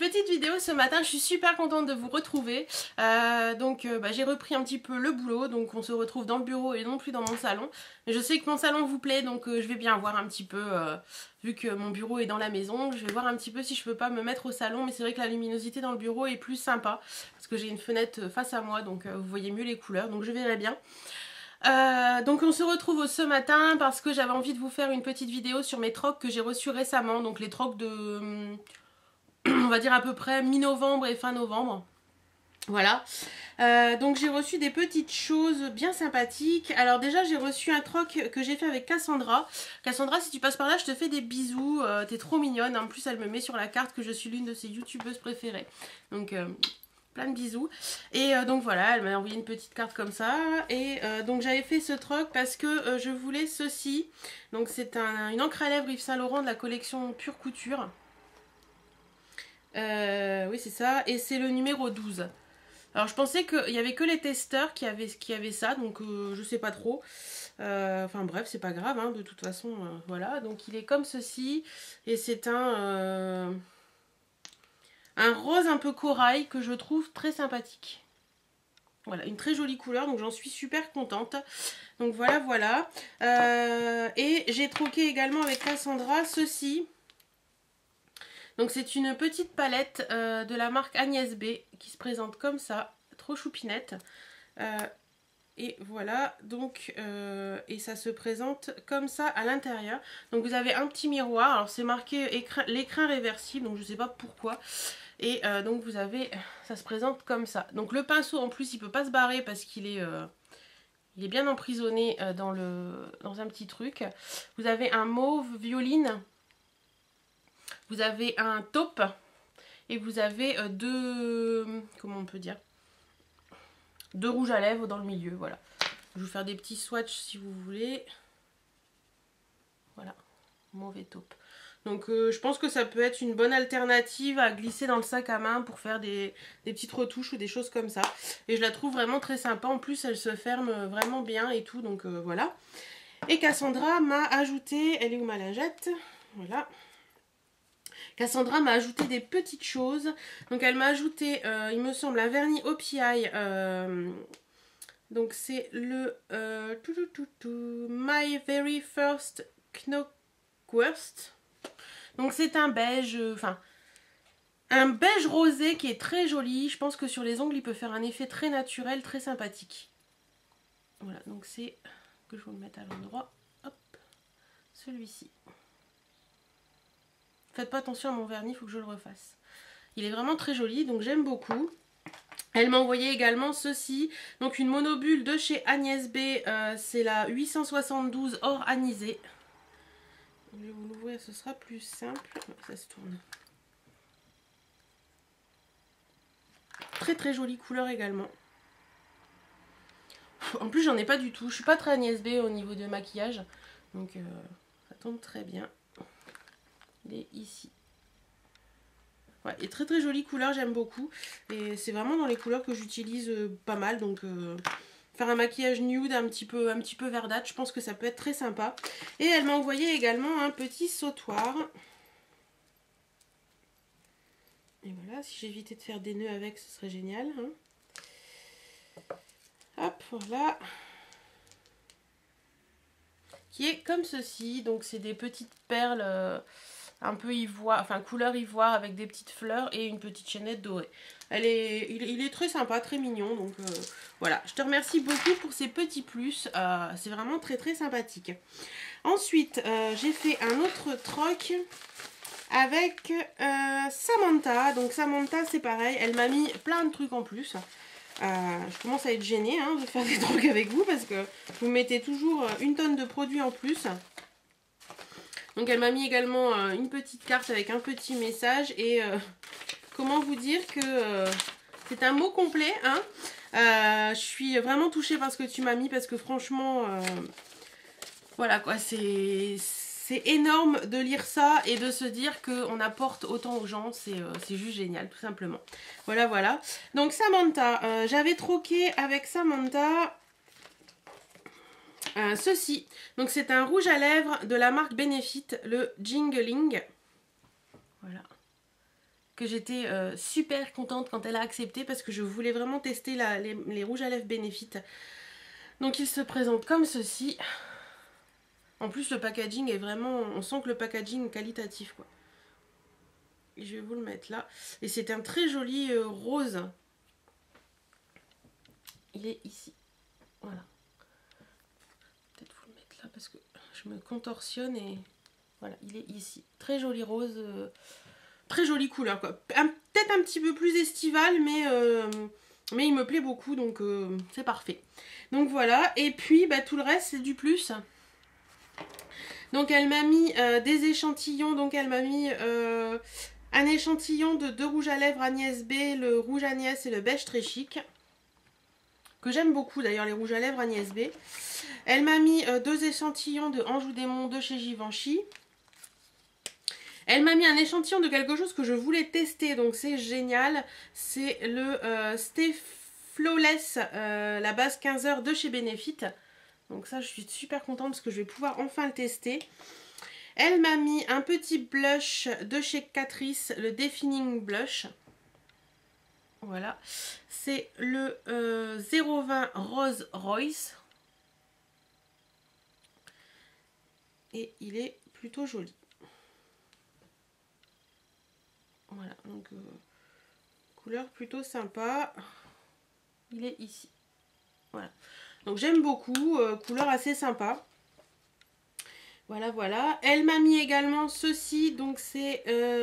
petite vidéo ce matin, je suis super contente de vous retrouver. J'ai repris un petit peu le boulot, donc on se retrouve dans le bureau et non plus dans mon salon. Mais je sais que mon salon vous plaît, donc je vais bien voir un petit peu, vu que mon bureau est dans la maison, je vais voir un petit peu si je peux pas me mettre au salon. Mais c'est vrai que la luminosité dans le bureau est plus sympa, parce que j'ai une fenêtre face à moi, donc vous voyez mieux les couleurs, donc je verrai bien. Donc on se retrouve ce matin parce que j'avais envie de vous faire une petite vidéo sur mes trocs que j'ai reçus récemment, donc les trocs de, on va dire à peu près mi-novembre et fin novembre. Voilà, donc j'ai reçu des petites choses bien sympathiques. Alors déjà j'ai reçu un troc que j'ai fait avec Cassandra. Cassandra, si tu passes par là, je te fais des bisous, t'es trop mignonne. En plus elle me met sur la carte que je suis l'une de ses youtubeuses préférées. Donc plein de bisous. Et donc voilà, elle m'a envoyé une petite carte comme ça. Et donc j'avais fait ce troc parce que je voulais ceci. Donc c'est une encre à lèvres Yves Saint Laurent de la collection Pure Couture. Oui c'est ça. Et c'est le numéro 12. Alors je pensais qu'il n'y avait que les testeurs qui avaient ça. Donc je sais pas trop. Enfin bref, c'est pas grave. Hein, de toute façon, voilà. Donc il est comme ceci. Et c'est un rose un peu corail que je trouve très sympathique. Voilà, une très jolie couleur, donc j'en suis super contente. Donc voilà, voilà. Et j'ai troqué également avec Cassandra ceci. Donc c'est une petite palette de la marque Agnès B qui se présente comme ça, trop choupinette. Et voilà, donc, et ça se présente comme ça à l'intérieur. Donc vous avez un petit miroir, alors c'est marqué l'écrin réversible, donc je sais pas pourquoi. Et donc vous avez, ça se présente comme ça. Donc le pinceau en plus il peut pas se barrer parce qu'il est, il est bien emprisonné dans un petit truc. Vous avez un mauve violine, vous avez un taupe et vous avez deux, comment on peut dire, deux rouges à lèvres dans le milieu, voilà. Je vais vous faire des petits swatchs si vous voulez. Voilà, mauve et taupe. Donc je pense que ça peut être une bonne alternative à glisser dans le sac à main pour faire des petites retouches ou des choses comme ça. Et je la trouve vraiment très sympa. En plus, elle se ferme vraiment bien et tout. Donc voilà. Et Cassandra m'a ajouté... Elle est où ma lingette? Voilà. Cassandra m'a ajouté des petites choses. Donc elle m'a ajouté, il me semble, un vernis OPI. Donc c'est le My Very First Knockwurst. Donc c'est un beige, enfin un beige rosé qui est très joli. Je pense que sur les ongles il peut faire un effet très naturel, très sympathique. Voilà, donc c'est que je vais le mettre à l'endroit. Hop, celui-ci. Faites pas attention à mon vernis, il faut que je le refasse. Il est vraiment très joli, donc j'aime beaucoup. Elle m'a envoyé également ceci, donc une monobulle de chez Agnès B, c'est la 872 or anisée. Je vais vous l'ouvrir, ce sera plus simple. Ça se tourne. Très très jolie couleur également. En plus j'en ai pas du tout, je suis pas très Agnès B au niveau de maquillage. Donc ça tombe très bien. Il est ici. Ouais, et très très jolie couleur, j'aime beaucoup. Et c'est vraiment dans les couleurs que j'utilise pas mal. Donc faire un maquillage nude un petit peu verdâtre, je pense que ça peut être très sympa. Et elle m'a envoyé également un petit sautoir. Et voilà, si j'évitais de faire des nœuds avec, ce serait génial. Hein. Hop, voilà. Qui est comme ceci. Donc c'est des petites perles un peu ivoire, enfin couleur ivoire avec des petites fleurs et une petite chaînette dorée. Il est très sympa, très mignon. Donc voilà, je te remercie beaucoup pour ces petits plus. C'est vraiment très très sympathique. Ensuite, j'ai fait un autre troc avec Samantha. Donc Samantha, c'est pareil, elle m'a mis plein de trucs en plus. Je commence à être gênée hein, de faire des trucs avec vous parce que vous mettez toujours une tonne de produits en plus. Donc elle m'a mis également une petite carte avec un petit message et comment vous dire que c'est un mot complet. Hein. Je suis vraiment touchée par ce que tu m'as mis parce que franchement, voilà quoi, c'est énorme de lire ça et de se dire qu'on apporte autant aux gens, c'est juste génial tout simplement. Voilà, voilà. Donc Samantha, j'avais troqué avec Samantha ceci. Donc c'est un rouge à lèvres de la marque Benefit, le Jingling. Voilà. que j'étais super contente quand elle a accepté parce que je voulais vraiment tester les rouges à lèvres Benefit. Donc il se présente comme ceci. En plus le packaging est vraiment, on sent que le packaging est qualitatif quoi. Et je vais vous le mettre là. Et c'est un très joli rose. Il est ici. Voilà. Peut-être vous le mettre là parce que je me contorsionne et voilà, il est ici. Très joli rose. Très jolie couleur quoi. Peut-être un petit peu plus estival mais il me plaît beaucoup donc c'est parfait. Donc voilà. Et puis bah, tout le reste c'est du plus. Donc elle m'a mis des échantillons. Donc elle m'a mis un échantillon de 2 rouges à lèvres Agnès B, le rouge Agnès et le beige très chic. Que j'aime beaucoup d'ailleurs les rouges à lèvres Agnès B. Elle m'a mis 2 échantillons de Anjou Démon de chez Givenchy. Elle m'a mis un échantillon de quelque chose que je voulais tester, donc c'est génial. C'est le Stay Flawless, la base 15 heures de chez Benefit. Donc ça je suis super contente parce que je vais pouvoir enfin le tester. Elle m'a mis un petit blush de chez Catrice, le Defining Blush. Voilà, c'est le 020 Rose Royce. Et il est plutôt joli. Voilà, donc couleur plutôt sympa. Il est ici. Voilà. Donc j'aime beaucoup, couleur assez sympa. Voilà, voilà. Elle m'a mis également ceci, donc c'est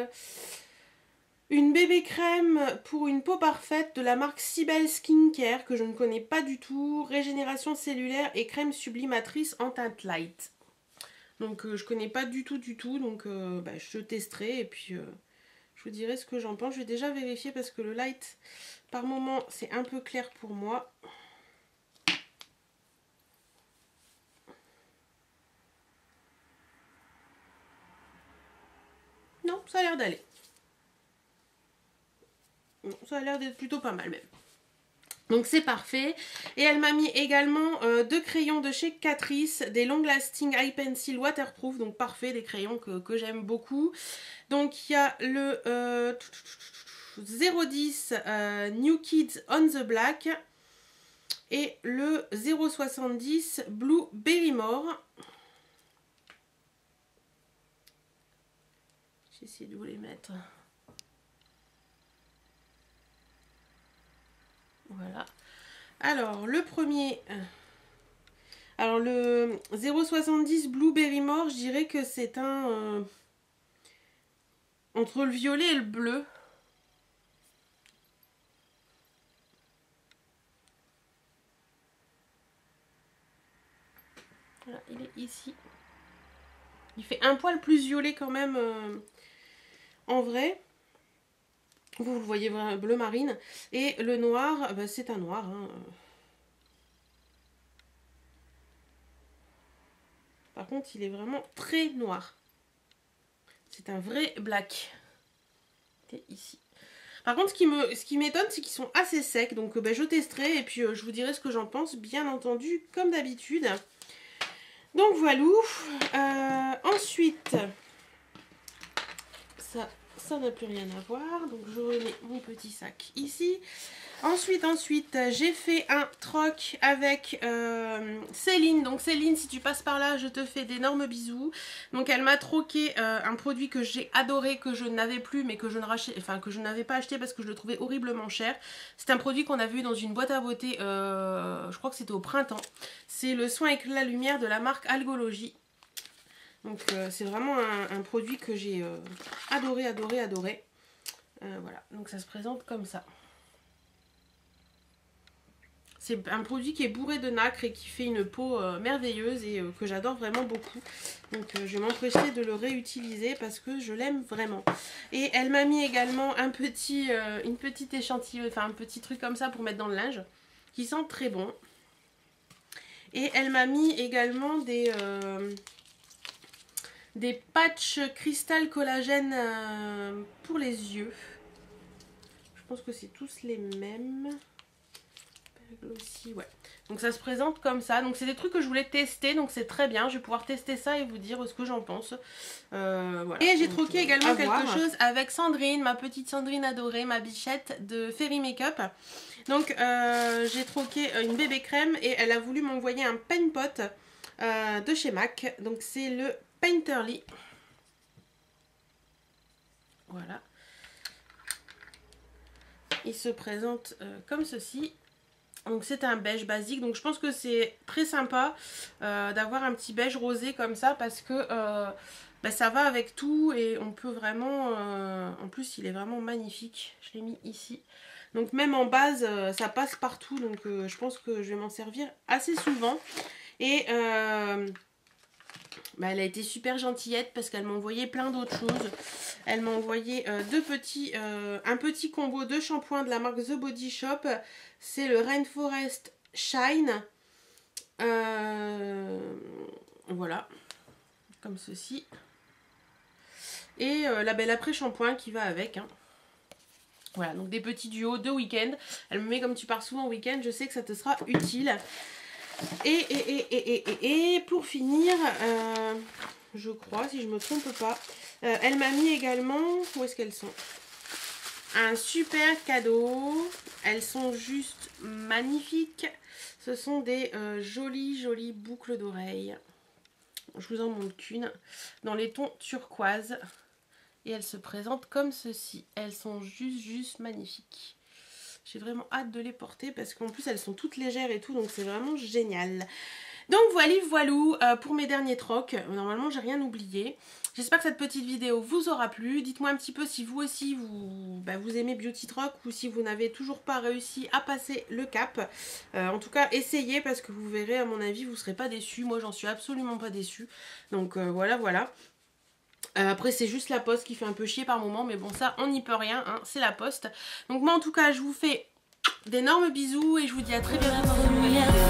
une bébé crème pour une peau parfaite de la marque Cybelle Skincare que je ne connais pas du tout. Régénération cellulaire et crème sublimatrice en teinte light. Donc je connais pas du tout, donc bah, je testerai et puis je vous dirai ce que j'en pense. Je vais déjà vérifier parce que le light par moment c'est un peu clair pour moi. Non, ça a l'air d'aller. Ça a l'air d'être plutôt pas mal même. Donc c'est parfait. Et elle m'a mis également 2 crayons de chez Catrice, des Long Lasting Eye Pencil Waterproof. Donc parfait, des crayons que j'aime beaucoup. Donc il y a le 010 New Kids on the Black et le 070 Blue Berrymore. J'essaie de vous les mettre. Voilà. Alors, le premier... Alors, le 070 Blue Berrymore, je dirais que c'est un... entre le violet et le bleu. Voilà, il est ici. Il fait un poil plus violet quand même en vrai. Vous le voyez bleu marine. Et le noir, bah, c'est un noir. Hein. Par contre, il est vraiment très noir. C'est un vrai black. C'est ici. Par contre, ce qui m'étonne, c'est qu'ils sont assez secs. Donc, bah, je testerai et puis je vous dirai ce que j'en pense, bien entendu, comme d'habitude. Donc, voilà. Ensuite, ça n'a plus rien à voir. Donc, je remets mon petit sac ici. Ensuite, j'ai fait un troc avec Céline. Donc Céline, si tu passes par là, je te fais d'énormes bisous. Donc elle m'a troqué un produit que j'ai adoré, que je n'avais plus, mais que je n'avais pas acheté parce que je le trouvais horriblement cher. C'est un produit qu'on a vu dans une boîte à beauté, je crois que c'était au printemps. C'est le soin avec la lumière de la marque Algologie. Donc c'est vraiment un produit que j'ai adoré. Voilà, donc ça se présente comme ça. C'est un produit qui est bourré de nacre et qui fait une peau merveilleuse et que j'adore vraiment beaucoup. Donc je vais m'empresser de le réutiliser parce que je l'aime vraiment. Et elle m'a mis également une petite échantillon, enfin un petit truc comme ça pour mettre dans le linge, qui sent très bon. Et elle m'a mis également des patchs cristal collagène pour les yeux. Je pense que c'est tous les mêmes. Glossy, ouais. Donc ça se présente comme ça. Donc c'est des trucs que je voulais tester, donc c'est très bien. Je vais pouvoir tester ça et vous dire ce que j'en pense. Voilà. Et j'ai troqué également quelque chose avec Sandrine, ma petite Sandrine adorée, ma bichette de Fairy Makeup. Donc j'ai troqué une bébé crème et elle a voulu m'envoyer un paint pot de chez MAC. Donc c'est le Painterly. Voilà. Il se présente comme ceci. Donc c'est un beige basique, donc je pense que c'est très sympa d'avoir un petit beige rosé comme ça parce que ça va avec tout et on peut vraiment, en plus il est vraiment magnifique, je l'ai mis ici. Donc même en base ça passe partout, donc je pense que je vais m'en servir assez souvent. Et elle a été super gentillette parce qu'elle m'a envoyé plein d'autres choses. Elle m'a envoyé un petit combo de shampoings de la marque The Body Shop. C'est le Rainforest Shine. Voilà, comme ceci. Et la Belle Après Shampoing qui va avec. Hein. Voilà, donc des petits duos de week-end. Elle me met comme tu pars souvent au week-end, je sais que ça te sera utile. Et pour finir, je crois, si je me trompe pas, elle m'a mis également, où est-ce qu'elles sont? Un super cadeau. Elles sont juste magnifiques. Ce sont des jolies boucles d'oreilles. Je vous en montre qu'une dans les tons turquoise. Et elles se présentent comme ceci. Elles sont juste magnifiques. J'ai vraiment hâte de les porter parce qu'en plus elles sont toutes légères et tout, donc c'est vraiment génial. Donc voilà pour mes derniers trocs. Normalement j'ai rien oublié. J'espère que cette petite vidéo vous aura plu. Dites-moi un petit peu si vous aussi vous aimez Beauty Troc ou si vous n'avez toujours pas réussi à passer le cap. En tout cas essayez parce que vous verrez, à mon avis vous ne serez pas déçus. Moi j'en suis absolument pas déçue. Donc voilà. Après c'est juste la poste qui fait un peu chier par moment, mais bon ça on n'y peut rien, hein, c'est la poste. Donc moi en tout cas je vous fais d'énormes bisous et je vous dis à très bientôt dans une nouvelle vidéo.